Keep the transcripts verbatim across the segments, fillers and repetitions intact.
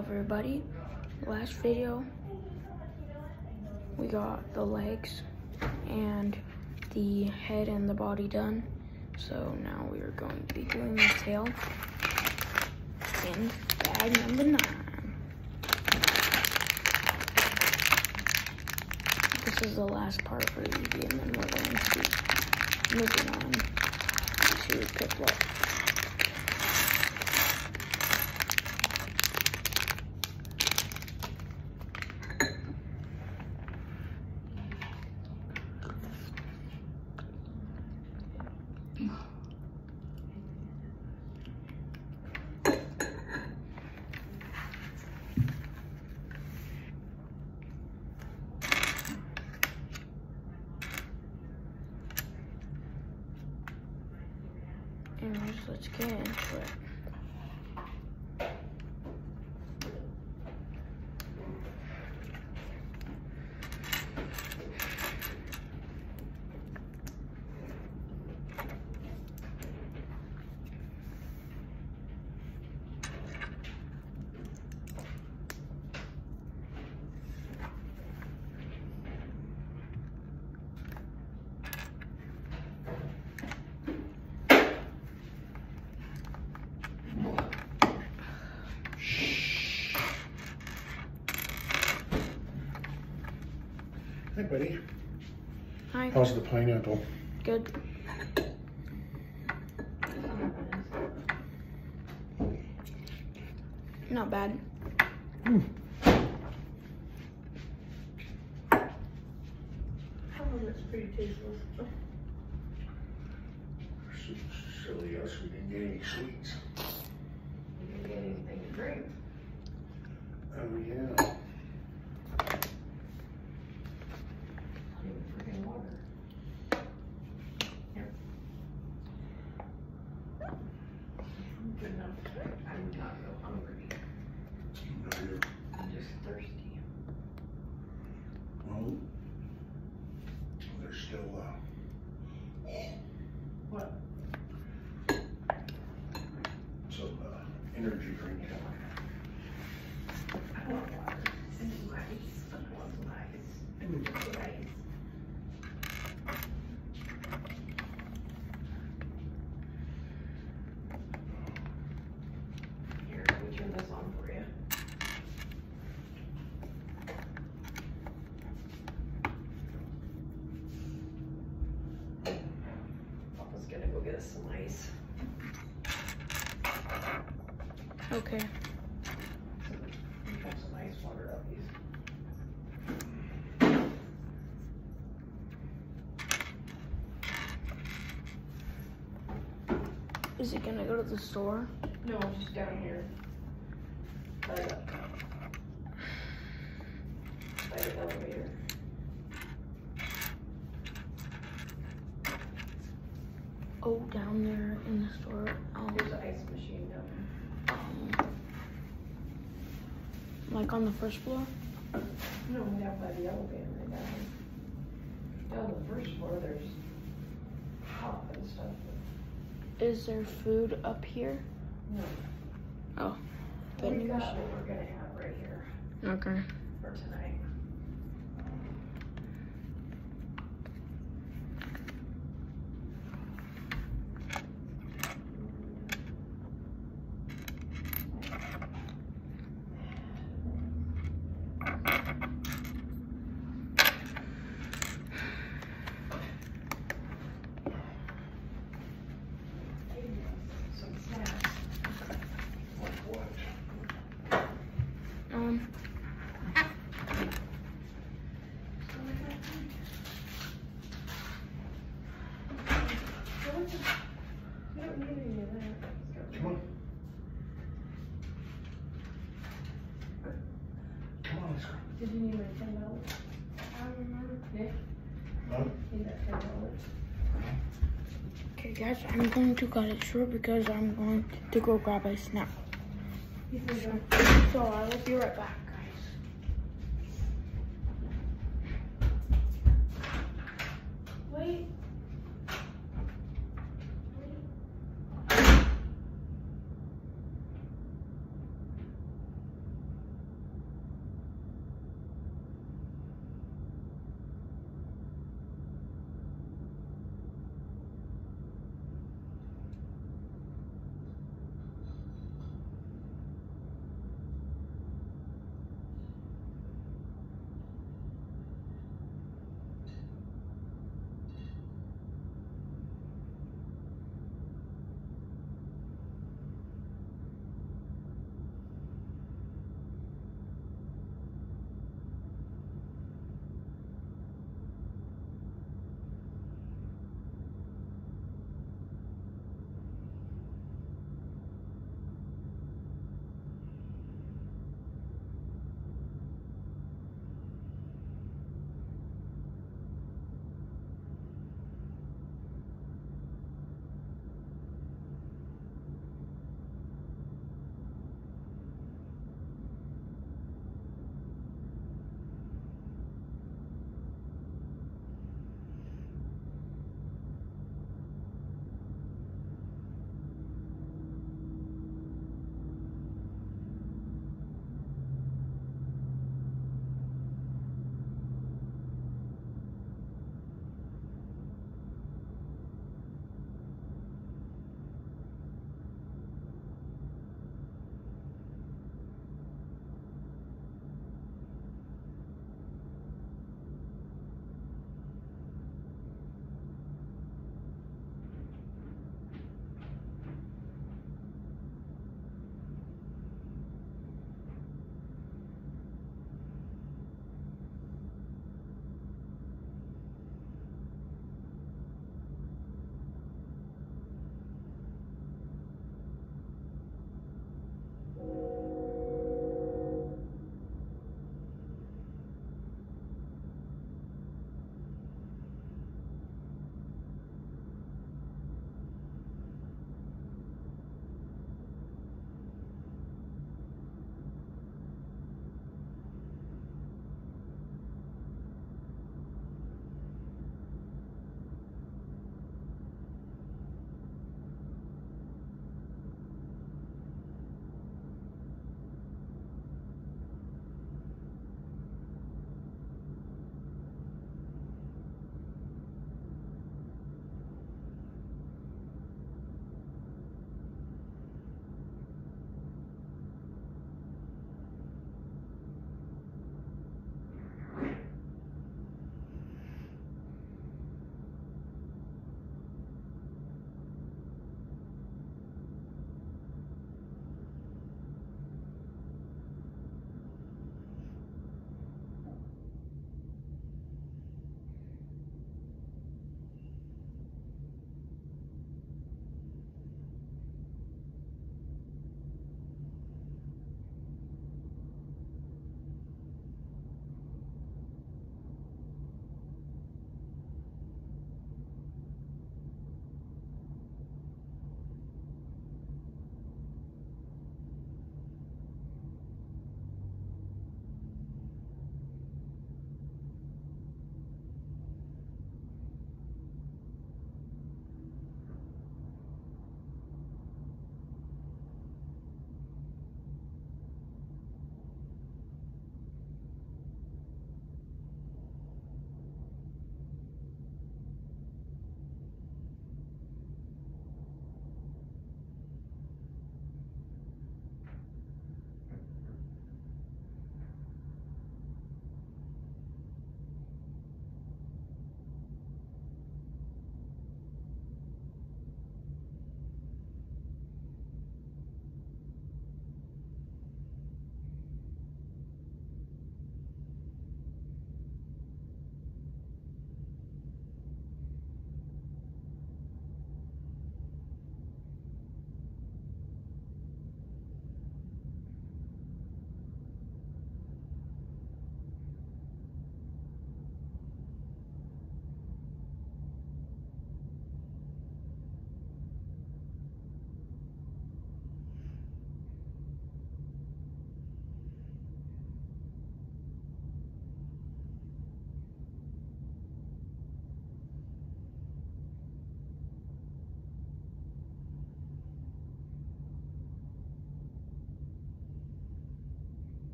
up, everybody? Last video, we got the legs and the head and the body done. So now we are going to be doing the tail in bag number nine. This is the last part for evee, and then we're going to be moving on to Piplup. Anyways, let's get into it. Hi, buddy. Hi. How's the pineapple? Good. Not bad. Mm. Oh, that's pretty tasteless. Silly us, we didn't get any sweets. We didn't get anything to drink. Oh, yeah. Freaking water. Yep. Good enough. I'm not real hungry. No, you're, I'm just thirsty. well, there's still, uh, What? some, uh, energy drink. I want water. And rice. I want some rice. And just rice. Here, let me turn this on for you. Papa's gonna go get us some ice. Okay. We have some ice water up these. Is it gonna go to the store? No, just down here. By the, by the elevator. Oh, down there in the store. Um, There's an ice machine down there. um, like on the first floor? No, down by the elevator right down here. Down the first floor, there's pop and stuff. Is there food up here? No. Oh, We good news. got what we're gonna have right here Okay. for tonight. Some snacks. Like what? Um, We don't need any of that. Come on. Come on, let's go. Did you need my ten dollars? I don't remember. Nick, Huh? need that ten dollars? okay guys, I'm going to cut it short because I'm going to go grab a snack. So I will be right back, guys. Wait.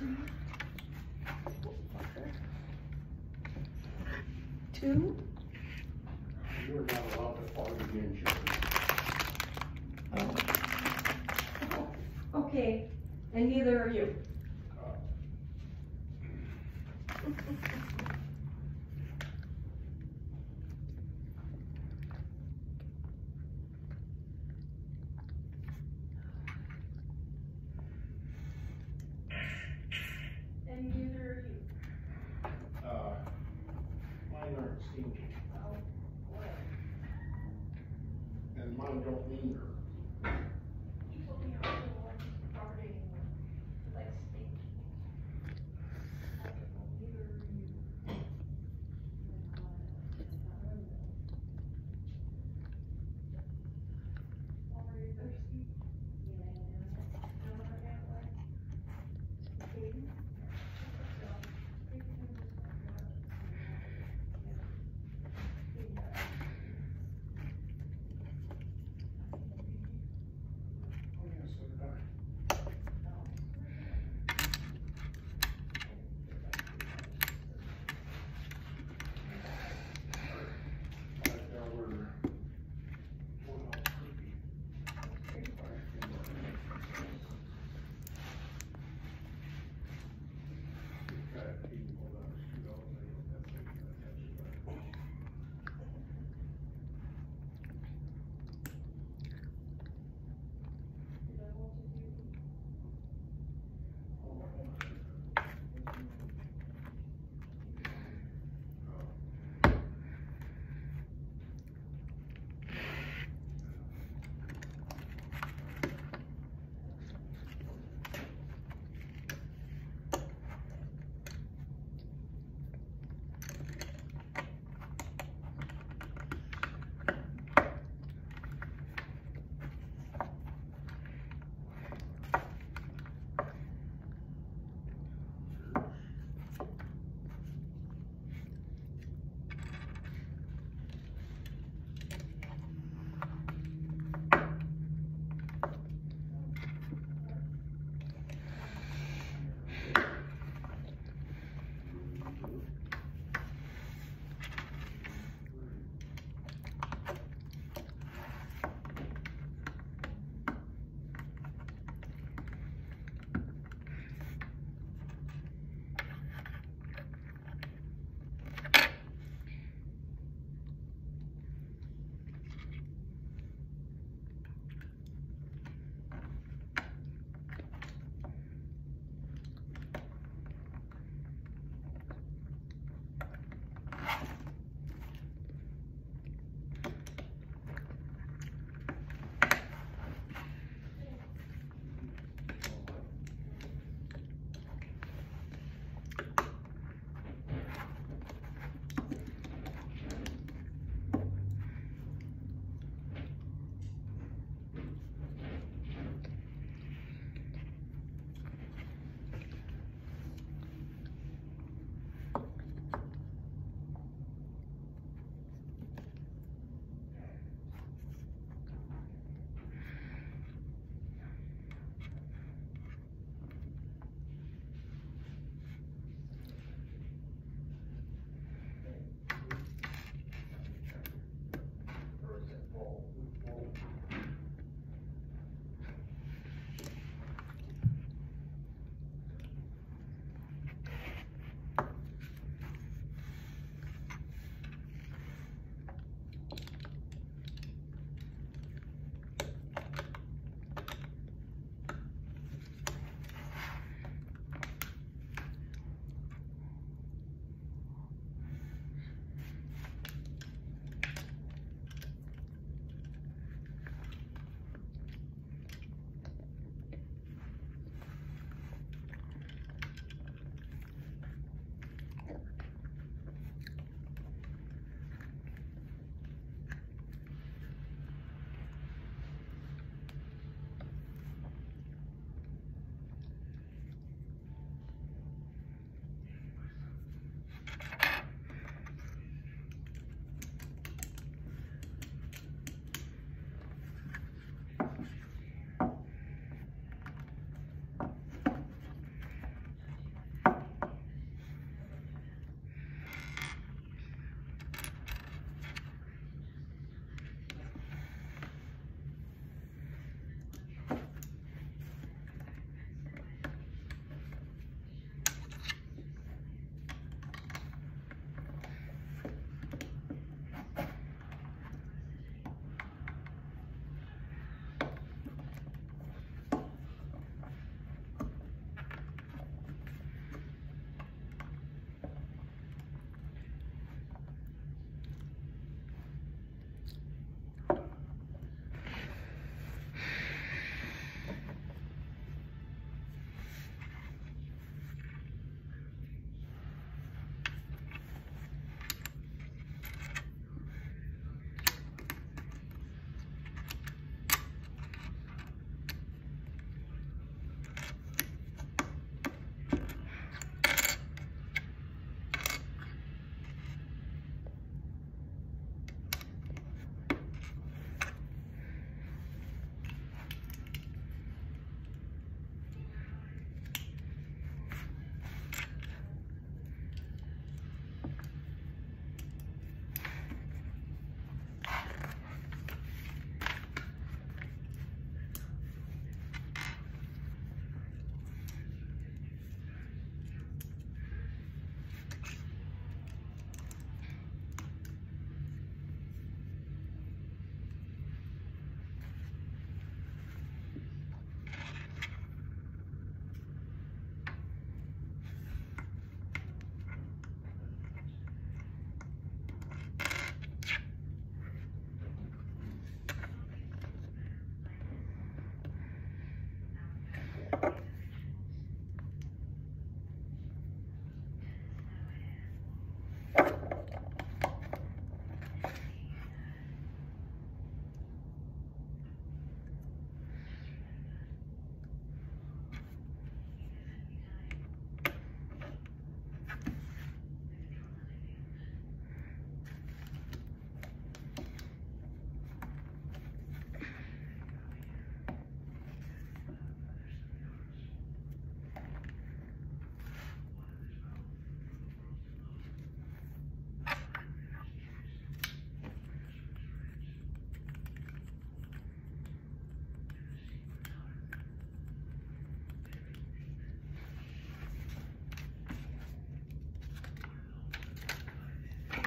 Two? You are not allowed to fart again, Jerry. Oh. Okay, and neither are you. And neither are you. Uh, mine aren't stinky. Oh, boy. And mine don't either. You told me I was the one farting like stink. I don't know, neither are you. Are you thirsty? Yeah, I am. You know what I got like? Okay.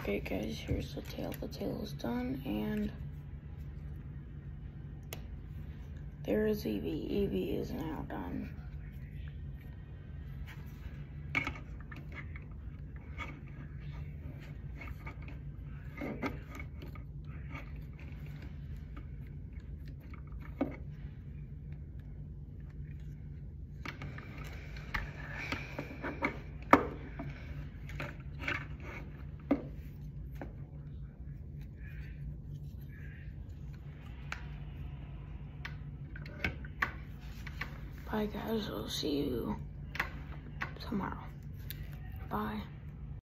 Okay guys, here's the tail. The tail is done, and there is Evie. Evie is now done. Bye guys, I'll see you tomorrow. Bye.